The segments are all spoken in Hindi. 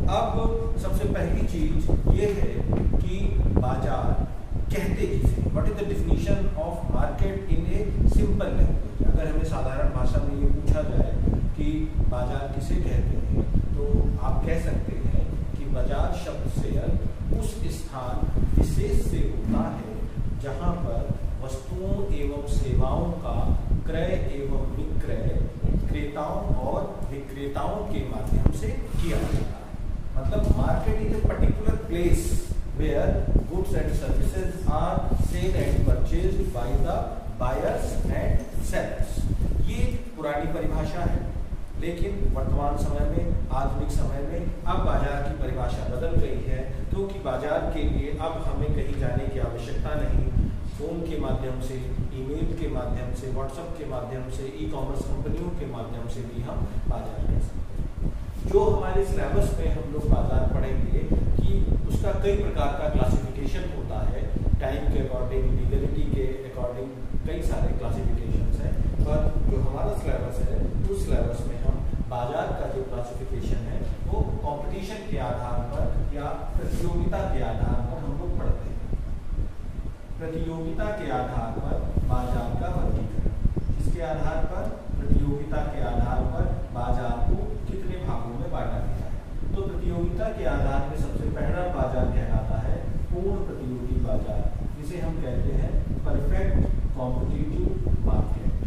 अब सबसे पहली चीज ये है कि बाजार कहते किसे, what is the definition of market in a simple language. अगर हमें साधारण भाषा में ये पूछा जाए कि बाजार किसे कहते हैं, तो आप कह सकते हैं कि बाजार शब्द से अर्थ उस स्थान विशेष से होता है जहां पर वस्तुओं एवं सेवाओं का क्रय एवं विक्रय क्रेताओं और विक्रेताओं के माध्यम से किया जाता है। मतलब market is a particular place where goods and services are sell and purchased by the buyers and sellers. ये पुरानी परिभाषा है, लेकिन वर्तमान समय में, आधुनिक समय में अब बाजार की परिभाषा बदल गई है, क्योंकि बाजार के लिए अब हमें कहीं जाने की आवश्यकता नहीं। फोन के माध्यम से, ईमेल के माध्यम से, व्हाट्सएप के माध्यम से, ई कॉमर्स कंपनियों के माध्यम से भी हम बाजार कर सकते हैं। जो हमारे सिलेबस में हम लोग बाजार पढ़ेंगे कि उसका कई प्रकार का क्लासिफिकेशन होता है, टाइम के अकॉर्डिंग, लीगलिटी के अकॉर्डिंग कई सारे क्लासिफिकेशंस हैं। पर जो हमारा सिलेबस है उस सिलेबस में हम बाजार का जो क्लासिफिकेशन है वो कंपटीशन के आधार पर या प्रतियोगिता के आधार पर हम लोग पढ़ते हैं। प्रतियोगिता के आधार पर बाजार का वर्गीकरण, जिसके आधार पर, प्रतियोगिता के आधार पर बाजार को कितने भागों में बांटा गया है। तो प्रतियोगिता के आधार में सबसे पहला बाजार कहलाता है पूर्ण प्रतियोगी बाजार, जिसे हम कहते हैं परफेक्ट कॉम्पिटिटिव मार्केट।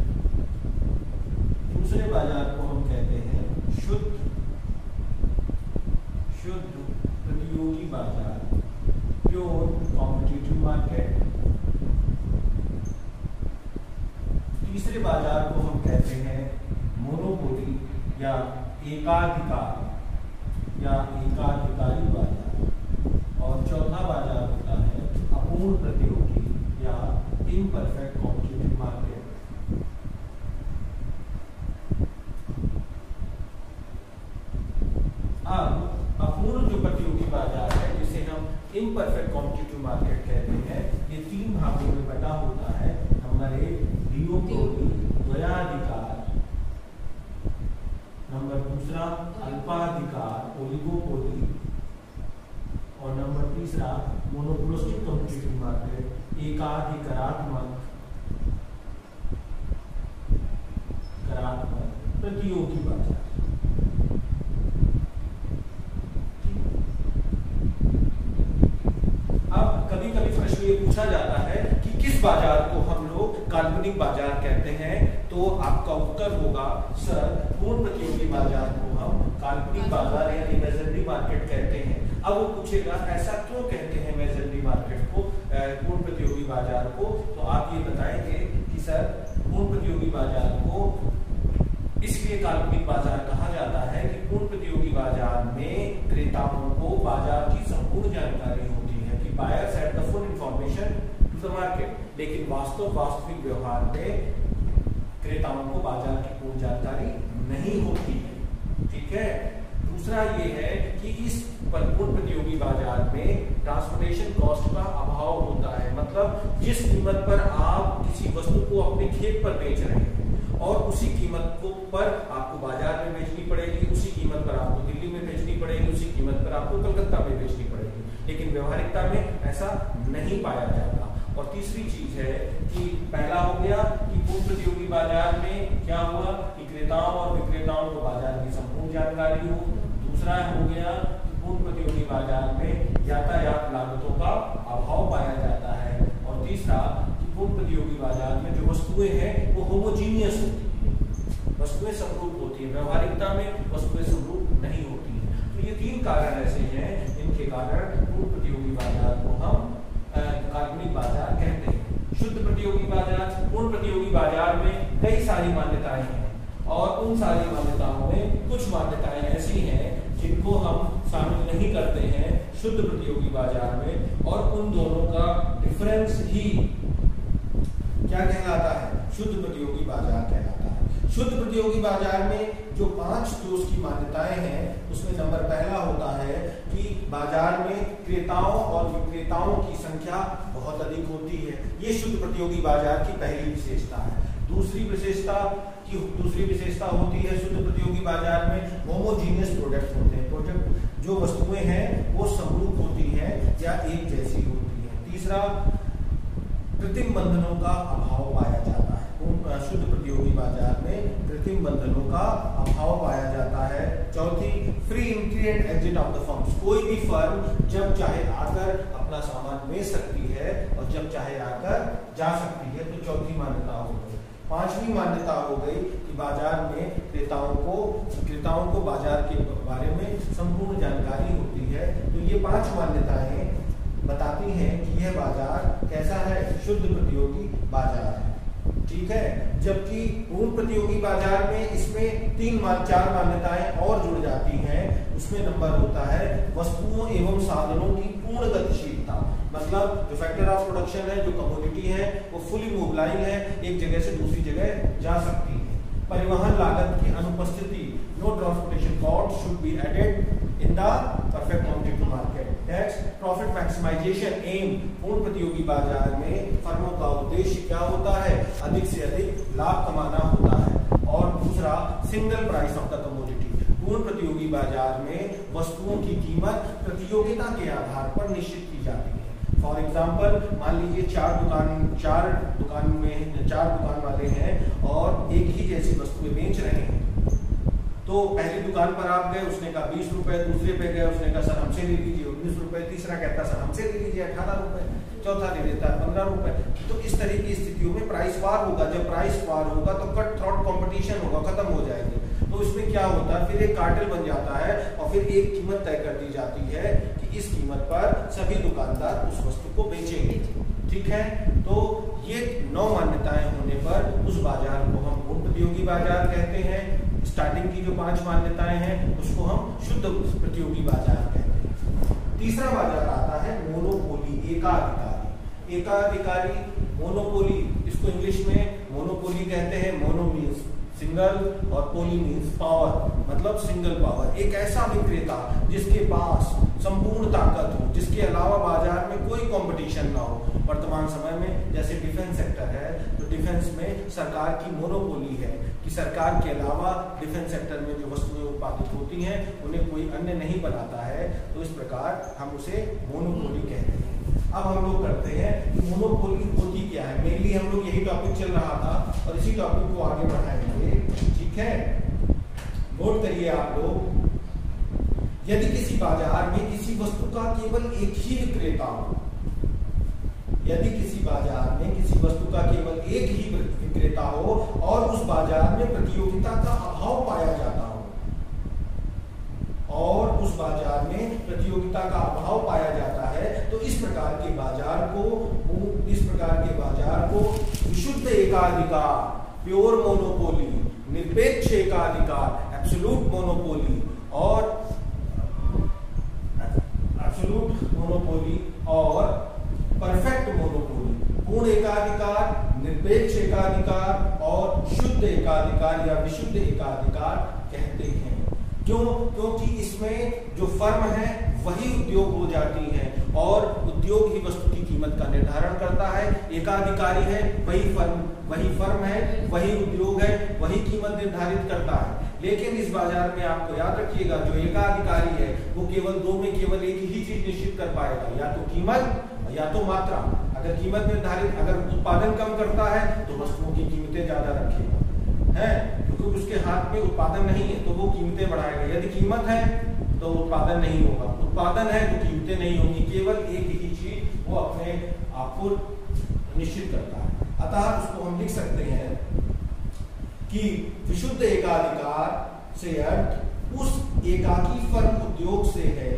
दूसरे बाजार को हम कहते हैं शुद्ध प्रतियोगी बाजार, प्योर कॉम्पिटिटिव मार्केट। तीसरे बाजार को हम कहते हैं मोनोपोली या एकाधिकारी बाजार। और चौथा बाजार होता है अपूर्ण प्रतियोगी या इम्परफेक्ट कॉम्पिटिटिव मार्केट। अब अपूर्ण जो प्रतियोगी बाजार है, जिसे हम इम्परफेक्ट कॉम्पिटिटिव मार्केट कहते हैं, ये तीन भागों में बटा होता है। नंबर 1 डिओपोली, द्वयाधिकार। नंबर दूसरा अल्पाधिकार, ओलिगोपोली। और नंबर तीसरा मोनोपोलिस्टिक कॉम्पिटिटिव मार्केट, एकाधिकारात्मक प्रतियोगी बाजार। अब कभी कभी प्रश्न ये पूछा जाता है कि किस बाजार को हम लोग काल्पनिक बाजार कहते हैं, तो आपका उत्तर होगा सर पूर्ण प्रतियोगी बाजार को हम काल्पनिक बाजार या इमेजिनरी मार्केट कहते हैं। अब वो पूछेगा ऐसा क्यों कहते हैं इमेजिनरी मार्केट को, पूर्ण प्रतियोगी बाजार को, तो आप ये बताएंगे कि सर पूर्ण प्रतियोगी बाजार को इसलिए काल्पनिक बाजार कहा जाता है कि पूर्ण प्रतियोगी बाजार में क्रेताओं को बाजार की संपूर्ण जानकारी होती है कि buyers have the full information to the market, लेकिन वास्तविक व्यवहार में क्रेताओं को बाजार की पूर्ण जानकारी नहीं होती है। ठीक है। दूसरा ये है कि इस पूर्ण प्रतियोगी बाजार में ट्रांसपोर्टेशन कॉस्ट का अभाव होता है। मतलब जिस कीमत पर आप किसी वस्तु को अपने खेत पर बेच रहे हैं और उसी कीमत को पर आपको बाजार में बेचनी पड़ेगी, उसी कीमत पर आपको दिल्ली में बेचनी पड़ेगी, उसी कीमत पर आपको कलकत्ता में बेचनी पड़ेगी, लेकिन व्यवहारिकता में ऐसा नहीं पाया जाता। और तीसरी चीज है कि पहला हो गया कि पूर्ण प्रतियोगी बाजार में क्या हुआ कि क्रेताओं और विक्रेताओं को बाजार की संपूर्ण जानकारी हो। दूसरा हो गया कि पूर्ण प्रतियोगी बाजार में यातायात लागतों का अभाव पाया जाता है। और तीसरा कि पूर्ण प्रतियोगी बाजार में जो वस्तुएं हैं वो होमोजीनियस होती है, वस्तुएं समरूप होती है, व्यवहारिकता में वस्तुएं समरूप नहीं होती है। तो ये तीन कारण ऐसे हैं इनके कारण पूर्ण प्रतियोगी बाजार को हम काल्पनिक बाजार कहते हैं। शुद्ध प्रतियोगी बाजार, पूर्ण प्रतियोगी बाजार में कई सारी मान्यताएं हैं और उन सारी मान्यताओं में कुछ मान्यताएं ऐसी हैं जिनको हम शामिल नहीं करते हैं शुद्ध प्रतियोगी बाजार में, और उन दोनों का डिफरेंस ही क्या कहलाता है, शुद्ध प्रतियोगी बाजार कहलाता है। शुद्ध प्रतियोगी बाजार में जो 5 जो उसकी मान्यताएं हैं उसमें नंबर पहला होता है कि बाजार में क्रेताओं और विक्रेताओं की संख्या बहुत अधिक होती है। ये शुद्ध प्रतियोगी बाजार की पहली विशेषता है। दूसरी विशेषता होती है शुद्ध प्रतियोगी बाजार में होमोजीनियस प्रोडक्ट होते हैं। जो वस्तुएं हैं वो समरूप होती हैं या एक जैसी होती हैं। तीसरा, कृत्रिम बंधनों का अभाव पाया जाता है। शुद्ध प्रतियोगी बाजार में कृत्रिम बंधनों का अभाव पाया जाता है। चौथी, free entry and exit of the firms. कोई भी फर्म जब चाहे आकर अपना सामान बेच सकती है और जब चाहे आकर जा सकती है। तो चौथी मान्यता हो गई। पांचवी मान्यता हो गई कि बाजार में क्रेताओं को बाजार के बारे में संपूर्ण जानकारी होती है। तो ये 5 मान्यताएं बताती हैं कि यह बाजार कैसा है, शुद्ध प्रतियोगी बाजार है। ठीक है, जबकि पूर्ण प्रतियोगी बाजार में इसमें 3-4 मान्यताएं और जुड़ जाती हैं। उसमें नंबर होता है वस्तुओं एवं साधनों की पूर्ण गतिशीलता। मतलब जो फैक्टर ऑफ प्रोडक्शन है, जो कमोडिटी है, वो फुली मोबिलाइज है, एक जगह से दूसरी जगह जा सकती है। परिवहन लागत की अनुपस्थिति, no transportation cost should be added in the perfect commodity market. Tax profit maximization एम, पूर्ण प्रतियोगी बाजार में फर्मों का उद्देश्य क्या होता है, अधिक से अधिक लाभ कमाना होता है। और दूसरा, single price of the commodity. पूर्ण प्रतियोगी बाजार में वस्तुओं की कीमत प्रतियोगिता के आधार पर निश्चित की जाती है। फॉर एग्जाम्पल, मान लीजिए 4 दुकान वाले हैं और एक ही जैसी वस्तुएं बेच रहे हैं। तो पहली दुकान पर आप गए, उसने कहा 20 रुपए, दूसरे पे गए, उसने कहा सर हमसे ले लीजिए 19 रुपए, तीसरा कहता सर हमसे ले लीजिए 18 रुपए, चौथा ले लेता है 15 रुपए। तो इस तरह की स्थितियों में प्राइस वार होगा। जब प्राइस वार होगा तो कट थ्रॉट कंपटीशन होगा, खत्म हो जाएंगे। तो इसमें क्या होता है, फिर एक कार्टेल बन जाता है और फिर एक कीमत तय कर दी जाती है कि इस कीमत पर सभी दुकानदार उस वस्तु को बेचेंगे। ठीक है, तो ये 9 मान्यताएं होने पर उस बाजार को हम पूर्ण प्रतियोगी बाजार कहते हैं। स्टार्टिंग की जो 5 मान्यताएं हैं उसको हम शुद्ध प्रतियोगी बाजार कहते हैं। तीसरा बाजार आता है मोनोपोली, एकाधिकारी। एकाधिकारी, मोनोपोली, इसको इंग्लिश में मोनोपोली कहते हैं। मोनो मीन्स सिंगल और पोली मीन्स पावर, मतलब सिंगल पावर। एक ऐसा विक्रेता जिसके पास संपूर्ण ताकत हो, जिसके अलावा बाजार में कोई कंपटीशन ना हो। वर्तमान समय में जैसे डिफेंस सेक्टर है, तो डिफेंस में सरकार की मोनोपोली है कि सरकार के अलावा डिफेंस सेक्टर में जो वस्तुएं उत्पादित होती हैं उन्हें कोई अन्य नहीं बनाता है। तो इस प्रकार हम उसे मोनोपोली कहते हैं। अब हम लोग करते हैं कि मोनोपोली होती क्या है। मेनली हम लोग यही टॉपिक चल रहा था और इसी टॉपिक को आगे बढ़ाएंगे। ठीक है, नोट करिए आप लोग, यदि किसी बाजार में किसी वस्तु का केवल एक ही विक्रेता हो, यदि किसी बाजार में किसी वस्तु का केवल एक ही विक्रेता हो और उस बाजार में प्रतियोगिता का अभाव पाया जाता हो, और उस बाजार में प्रतियोगिता का अभाव पाया जाता है, तो इस प्रकार के बाजार को विशुद्ध एकाधिकार, प्योर मोनोपोली, निरपेक्ष एकाधिकार, एब्सोल्यूट मोनोपोली और परफेक्ट मोनोपोली, पूर्ण एकाधिकार, निरपेक्ष एकाधिकार और शुद्ध एकाधिकार या विशुद्ध एकाधिकार कहते हैं। क्यों? क्योंकि इसमें जो फर्म है वही उद्योग हो जाती है और उद्योग ही वस्तु की कीमत का निर्धारण करता है। एकाधिकारी है वही फर्म है, वही उद्योग है, वही कीमत निर्धारित करता है। लेकिन इस बाजार में आपको याद रखिएगा, जो एकाधिकारी है वो केवल 2 में केवल एक ही चीज निश्चित कर पाएगा, या तो कीमत या तो मात्रा। अगर कीमत निर्धारित, अगर उत्पादन कम करता है तो वस्तुओं की कीमतें ज्यादा रखेगा, है, क्योंकि उसके हाथ में उत्पादन नहीं है तो वो कीमतें बढ़ाएगा। यदि कीमत है तो उत्पादन नहीं होगा, उत्पादन है तो कीमतें नहीं होंगी। केवल एक ही चीज वो अपने आप को निश्चित करता है। अतः उसको हम लिख सकते हैं कि विशुद्ध एकाधिकार से अर्थ उस एकाकी फर्म उद्योग से है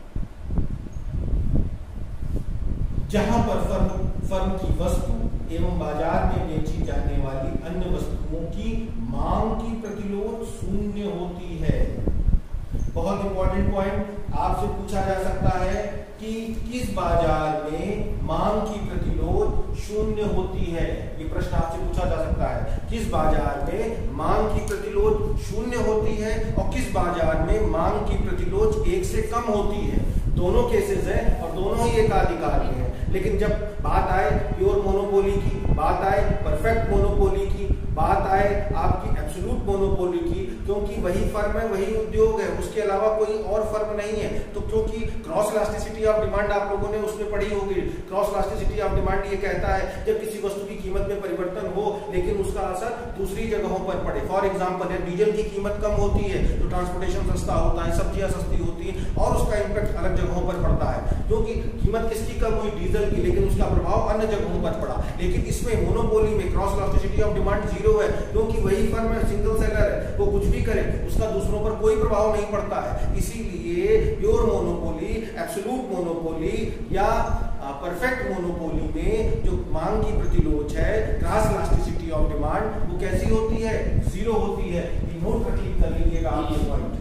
जहां पर फर्म की वस्तु एवं बाजार में बेची जाने वाली अन्य वस्तुओं की मांग की प्रतिलोध शून्य होती है। बहुत इंपॉर्टेंट पॉइंट आपसे पूछा जा सकता है कि किस बाजार में मांग की प्रतिलोध शून्य होती है। ये प्रश्न आपसे पूछा जा सकता है, किस बाजार में मांग की प्रतिलोध शून्य होती है और किस बाजार में मांग की प्रतिलोध 1 से कम होती है। दोनों केसेस हैं और दोनों ही एकाधिकारी हैं। लेकिन जब बात आए प्योर मोनोपोली की, बात आए परफेक्ट मोनोपोली की, बात आए आपकी एब्सोल्यूट मोनोपोली की, क्योंकि वही फर्म है, वही उद्योग है, उसके अलावा कोई और फर्म नहीं है। तो क्योंकि क्रॉस इलास्टिसिटी ऑफ डिमांड आप लोगों ने उसमें पढ़ी होगी। क्रॉस इलास्टिसिटी ऑफ डिमांड ये कहता है जब किसी वस्तु की कीमत में परिवर्तन हो लेकिन उसका असर दूसरी जगहों पर पड़े। फॉर एग्जांपल है, डीजल की कीमत कम होती है तो ट्रांसपोर्टेशन सस्ता होता है, सब्जियां सस्ती होती हैं और उसका इम्पैक्ट अलग जगहों पर पड़ता है। क्योंकि कीमत किसकी कम हुई? डीजल की, लेकिन उसका प्रभाव अन्य जगहों पर पड़ा। लेकिन इसमें मोनोपोली में cross elasticity of demand zero है, क्योंकि वही फर्म है, सिंगल सेलर है, वो कुछ भी करे उसका दूसरों पर कोई प्रभाव नहीं पड़ता है। इसीलिए प्योर मोनोपोली, एब्सोल्यूट मोनोपोली या परफेक्ट मोनोपोली में जो मांग की प्रतिलोच है, क्रॉस इलास्टिसिटी ऑफ डिमांड, वो कैसी होती है? जीरो होती है। नोट पर क्लिक कर लीजिएगा आप ये पॉइंट।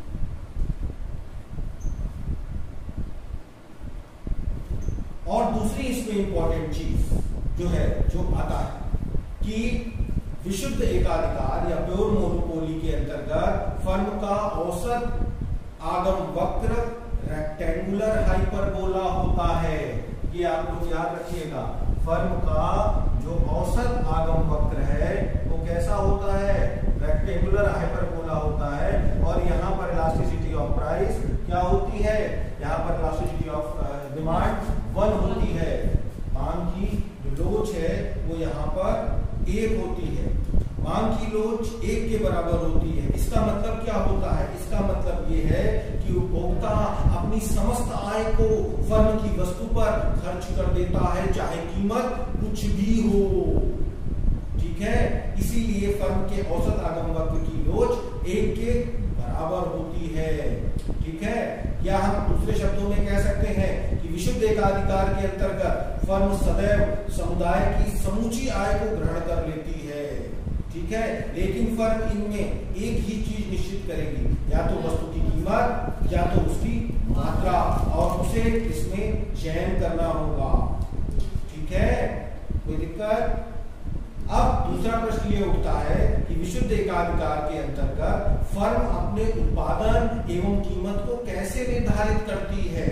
और दूसरी इसमें इंपॉर्टेंट चीज जो है, जो आता है कि विशुद्ध एकाधिकार या प्योर मोनोपोली के अंतर्गत फर्म का औसत आगम वक्र रेक्टेंगुलर हाइपरबोला होता है। ये आप लोग याद रखिएगा, फर्म का जो औसत आगम वक्र है वो कैसा होता है? रेक्टेंगुलर हाइपरबोला होता है। और यहाँ पर इलास्टिसिटी ऑफ प्राइस क्या होती है? यहाँ पर इलास्टिसिटी ऑफ डिमांड 1 होती है। मांग की जो लोच है वो यहाँ पर 1 होती है। मांग की लोच 1 के बराबर होती है। इसका मतलब क्या होता है? इसका मतलब ये है कि उपभोक्ता अपनी समस्त आय को फर्म की वस्तु पर खर्च कर देता है, चाहे कीमत कुछ भी हो। ठीक है, इसीलिए फर्म के औसत आगम वक्र की लोच 1 के बराबर होती है। ठीक है, या हम दूसरे शब्दों में कह सकते हैं कि विशुद्ध एकाधिकार के अंतर्गत फर्म सदैव समुदाय की समूची आय को ग्रहण कर लेती है। ठीक है, लेकिन फर्म इनमें एक ही चीज निश्चित करेगी, या तो वस्तु की कीमत या तो उसकी मात्रा, और उसे इसमें चयन करना होगा। ठीक है, कोई दिक्कत? अब दूसरा प्रश्न ये उठता है कि विशुद्ध एकाधिकार के अंतर्गत फर्म अपने उत्पादन एवं कीमत को कैसे निर्धारित करती है?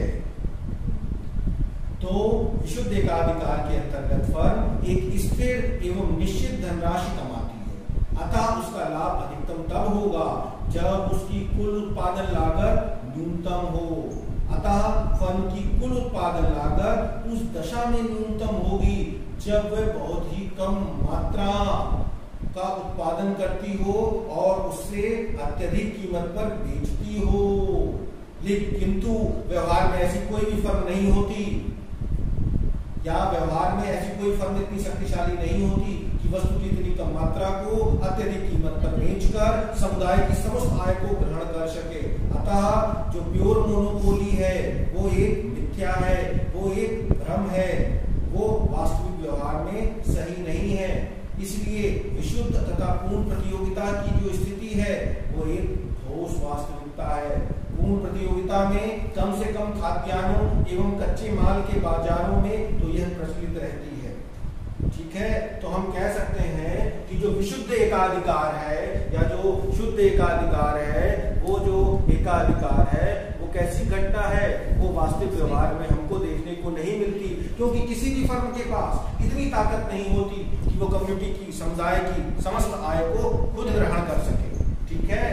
तो विशुद्ध एकाधिकार के अंतर्गत फर्म एक स्थिर एवं निश्चित धनराशि कमाती है, अतः उसका लाभ अधिकतम तब होगा जब उसकी कुल उत्पादन लागत न्यूनतम हो। अतः फर्म की कुल उत्पादन लागत उस दशा में न्यूनतम होगी जब वह बहुत ही कम मात्रा का उत्पादन करती हो और उससे अत्यधिक कीमत पर बेचती हो। लेकिन किंतु व्यवहार में ऐसी कोई भी फर्म नहीं होती, या व्यवहार में ऐसी कोई फर्म इतनी शक्तिशाली नहीं होती कि वस्तु की इतनी कम मात्रा को अत्यधिक कीमत पर बेचकर समुदाय की समस्त आय को ग्रहण कर सके। अतः जो प्योर मोनोपोली है वो एक मिथ्या है, वो एक भ्रम है, वो वास्तविक व्यवहार में सही नहीं है। इसलिए विशुद्ध तथा पूर्ण प्रतियोगिता की जो स्थिति है वो एक ठोस वास्तविकता है। पूर्ण प्रतियोगिता में कम से कम खाद्यान्नों एवं कच्चे माल के बाजारों में तो यह प्रचलित रहती है। ठीक है, तो हम कह सकते हैं कि जो विशुद्ध एकाधिकार है या जो शुद्ध एकाधिकार है, वो जो एकाधिकार है वो कैसी घटना है? वो वास्तविक व्यवहार में हमको देखने को नहीं मिलती, क्योंकि किसी भी फर्म के पास इतनी ताकत नहीं होती कि वो कम्युनिटी की, समुदाय की समस्त आय को खुद ग्रहण कर सके। ठीक है,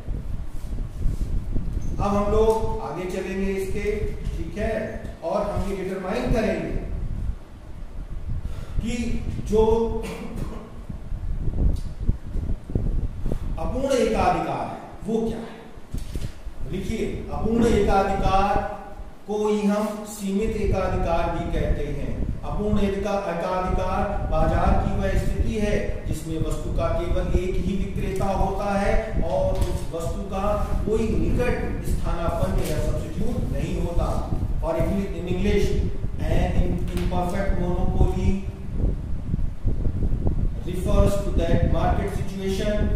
अब हम लोग आगे चलेंगे इसके। ठीक है, और हम ये डिटरमाइन करेंगे कि जो अपूर्ण एकाधिकार है वो क्या है। लिखिए, अपूर्ण एकाधिकार को ही हम सीमित एकाधिकार भी कहते हैं। अपूर्ण एकाधिकार बाजार की वह स्थिति है जिसमें वस्तु का केवल एक ही विक्रेता होता है और उस वस्तु का कोई निकट स्थानापन्न या सब्स्टिट्यूट नहीं होता। और in English an imperfect monopoly refers to that market situation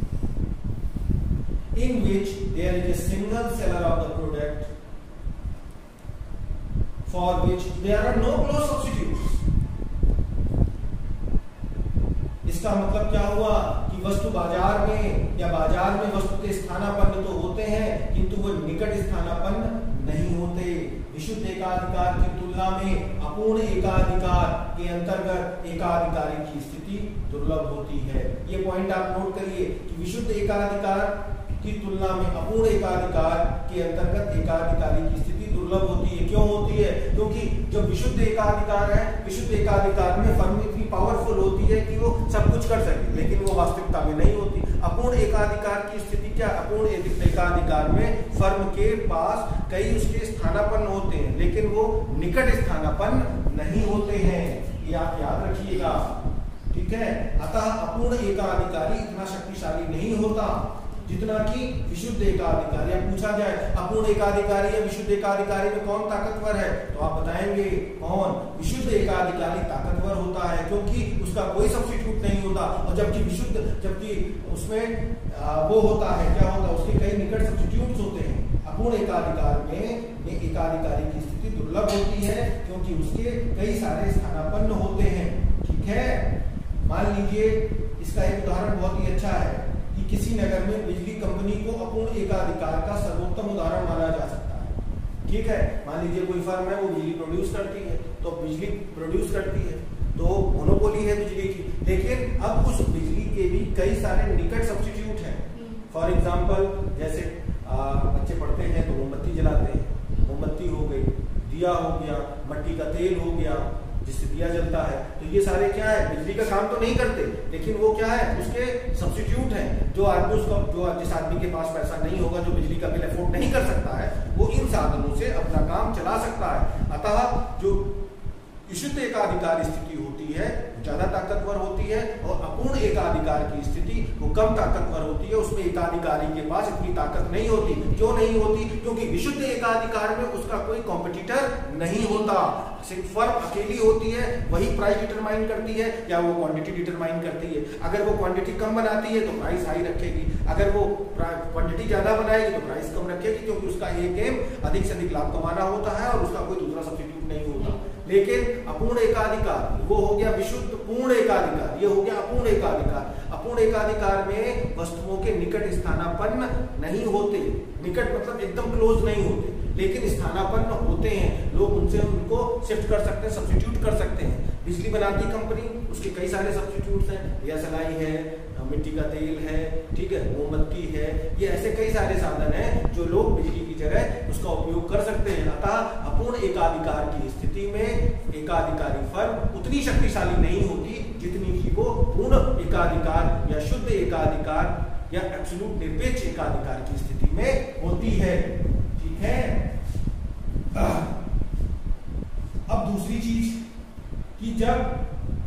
in which there is a single seller of the product for which there are no close substitutes. इसका मतलब क्या हुआ कि वस्तु बाजार में या बाजार में वस्तु के स्थानापन्न तो होते हैं किंतु वो निकट स्थानापन्न नहीं होते। विशुद्ध एकाधिकार की तुलना में अपूर्ण एकाधिकार के अंतर्गत एकाधिकारी की स्थिति दुर्लभ होती है। ये पॉइंट आप नोट करिए कि विशुद्ध एकाधिकार की तुलना में अपूर्ण एकाधिकार के अंतर्गत एकाधिकारी की स्थिति दुर्लभ होती है। क्यों होती है? क्योंकि जब विशुद्ध एकाधिकार है, विशुद्ध एकाधिकार में फर्म इतनी पावरफुल होती है कि वो सब कुछ कर सके, लेकिन वो वास्तविकता में नहीं होती। अपूर्ण एकाधिकार की स्थिति क्या? अपूर्ण एकाधिकार में फर्म के पास कई उसके स्थानापन्न होते हैं, लेकिन वो निकट स्थानापन्न नहीं होते हैं। ये आप याद रखिएगा, ठीक है। अतः अपूर्ण एकाधिकारी इतना शक्तिशाली नहीं होता जितना कि विशुद्ध एकाधिकारी। अब पूछा जाए अपूर्ण एकाधिकारी या विशुद्ध एकाधिकारी में कौन ताकतवर है, तो आप बताएंगे कौन? विशुद्ध एकाधिकारी ताकतवर होता है, क्योंकि उसका कोई सब्स्टिट्यूट नहीं होता। और जबकि उसमें वो होता है, क्या होता है, उसके कई निकट सब्स्टिट्यूट्स होते हैं। अपूर्ण एकाधिकार में एकाधिकारी की स्थिति दुर्लभ होती है, क्योंकि उसके कई सारे स्थानापन्न होते हैं, ठीक है। मान लीजिए इसका एक उदाहरण बहुत ही अच्छा है कि किसी नगर में बिजली कंपनी को अपूर्ण एकाधिकार का सर्वोत्तम उदाहरण माना जा सकता है, ठीक है। मान लीजिए कोई फर्म है, वो बिजली प्रोड्यूस करती है, तो बिजली प्रोड्यूस करती है तो मोनोपोली है बिजली की, लेकिन अब उस बिजली के भी कई सारे निकट सब्स्टिट्यूट हैं। फॉर एग्जाम्पल जैसे बच्चे पढ़ते हैं तो मोमबत्ती जलाते हैं, मोमबत्ती हो गई, दिया हो गया, मट्टी का तेल हो गया जिससे दिया जलता है। तो ये सारे क्या है, बिजली का काम तो नहीं करते, लेकिन वो क्या है, उसके सब्स्टिट्यूट हैं। जो आदमी जिस आदमी के पास पैसा नहीं होगा, जो बिजली का बिल अफोर्ड नहीं कर सकता है, वो इन साधनों से अपना काम चला सकता है। अतः जो विशुद्ध एकाधिकार स्थिति होती है ज्यादा ताकतवर होती है, और अपूर्ण एकाधिकार की स्थिति वो कम ताकतवर होती है। उसमें एकाधिकारी के पास इतनी ताकत नहीं होती। क्यों नहीं होती? क्योंकि विशुद्ध एकाधिकार में उसका कोई कॉम्पिटिटर नहीं होता। सिर्फ फर्म अकेली होती है, वही प्राइस डिटरमाइन करती है या वो क्वांटिटी डिटरमाइन करती है। अगर वो क्वांटिटी कम बनाती है तो प्राइस हाई रखेगी, अगर वो क्वांटिटी ज्यादा बनाएगी तो प्राइस कम रखेगी, क्योंकि उसका एक एम अधिक से अधिक लाभ कमाना होता है और उसका कोई दूसरा सब्स्टिट्यूट नहीं होता। लेकिन अपूर्ण एकाधिकार वो हो गया विशुद्ध पूर्ण एकाधिकार, ये हो गया अपूर्ण एकाधिकार। अपूर्ण एकाधिकार में वस्तुओं के निकट स्थानापन्न नहीं होते, निकट मतलब एकदम क्लोज नहीं होते, लेकिन स्थानापन्न होते हैं। लोग उनको शिफ्ट कर सकते हैं, सब्स्टिट्यूट कर सकते हैं। बिजली बनाती कंपनी, उसके कई सारे सब्स्टिट्यूट्स हैं, या सलाई है, मिट्टी का तेल है, ठीक है, मोमबत्ती है, ये ऐसे कई सारे साधन हैं जो लोग बिजली की जगह उसका उपयोग कर सकते हैं। अतः अपूर्ण एकाधिकार की स्थिति में एकाधिकारी फर्म उतनी शक्तिशाली नहीं होती जितनी कि वो पूर्ण एकाधिकार या शुद्ध एकाधिकार या एब्सोल्यूट निरपेक्ष एकाधिकार की स्थिति में होती है, ठीक है। अब दूसरी चीज कि जब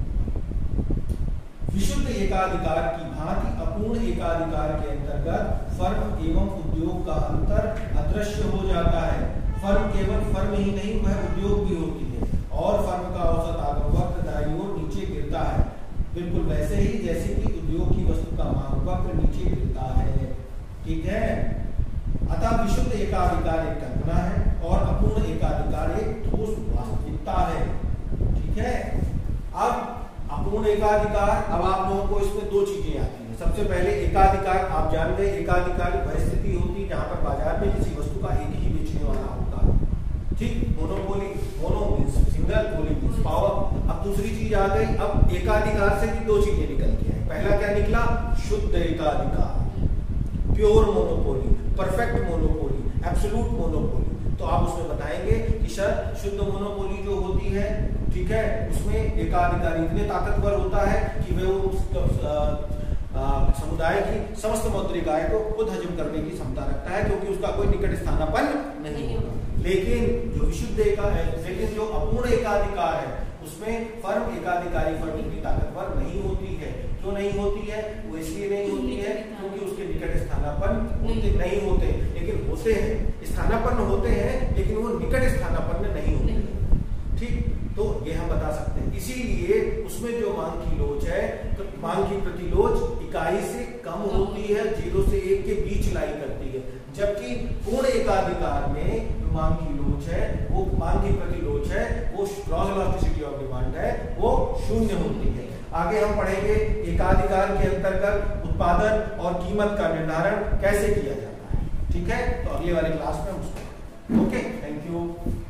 विशुद्ध एकाधिकार की भांति अपूर्ण एकाधिकार के अंतर्गत फर्म एवं उद्योग का अंतर अदृश्य हो जाता है। फर्म केवल फर्म ही नहीं, वह उद्योग भी होती है, और फर्म का औसत आगम वक्र दाईं ओर नीचे गिरता है, बिल्कुल वैसे ही जैसे कि उद्योग की वस्तु का मांग वक्र नीचे गिरता है, ठीक है। अतः विशुद्ध एकाधिकार एक कल्पना है और अपूर्ण एकाधिकार एक ठोस वास्तविकता है, ठीक है। अब अपूर्ण एकाधिकार, अब आप लोगों को इसमें दो चीजें आती हैं। सबसे पहले एकाधिकार, आप जान गए एकाधिकारी वह स्थिति होती है जहां पर बाजार में किसी वस्तु का एक ही बेचने वाला होता है, ठीक। Monopoly, mono means single, poly means power. अब दूसरी चीज आ गई, अब एकाधिकार से भी दो चीजें निकल के आई। पहला क्या निकला? शुद्ध एकाधिकार, pure monopoly, perfect monopoly, absolute monopoly. तो आप उसमें बताएंगे कि सर शुद्ध मोनोपोली जो होती है, ठीक है, उसमें एकाधिकारी इतने ताकतवर होता है कि वह समुदाय की समस्त मौद्रिक आय को खुद हजम करने की क्षमता रखता है, क्योंकि उसका कोई निकट स्थानापन्न नहीं होता। लेकिन जो अपूर्ण एकाधिकार है उसमें फर्म एकाधिकारी फर्म इतनी ताकतवर नहीं होती है। क्यों नहीं होती है? वो इसलिए नहीं होती है क्योंकि उसके निकट स्थानापन्न नहीं होते, लेकिन होते हैं, स्थानापन्न होते हैं, लेकिन वो निकट स्थानापन्न नहीं होते, ठीक। तो ये हम बता सकते हैं। इसीलिए उसमें जो मांग की लोच है, तो मांग की प्रतिलोच इकाई से कम होती है, 0 से 1 के बीच लाई करती है, जबकि पूर्ण एकाधिकार में जो मांग की लोच है, वो मांग की प्रतिलोच है, वो ग्रॉस इलास्टिसिटी ऑफ डिमांड है, वो 0 होती है। आगे हम पढ़ेंगे एकाधिकार के अंतर्गत उत्पादन और कीमत का निर्धारण कैसे किया जाता है, ठीक है। तो अगले वाले क्लास में हम उसको, ओके, थैंक यू।